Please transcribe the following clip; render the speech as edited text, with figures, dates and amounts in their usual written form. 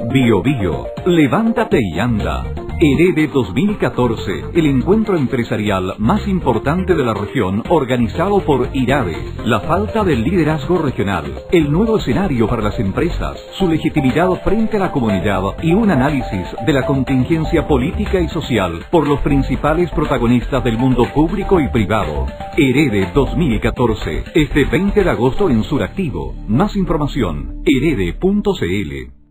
Bio Bio, levántate y anda. Herede 2014, el encuentro empresarial más importante de la región organizado por IRADE. La falta del liderazgo regional, el nuevo escenario para las empresas, su legitimidad frente a la comunidad y un análisis de la contingencia política y social por los principales protagonistas del mundo público y privado. Herede 2014, este 20 de agosto en Suractivo. Más información, herede.cl.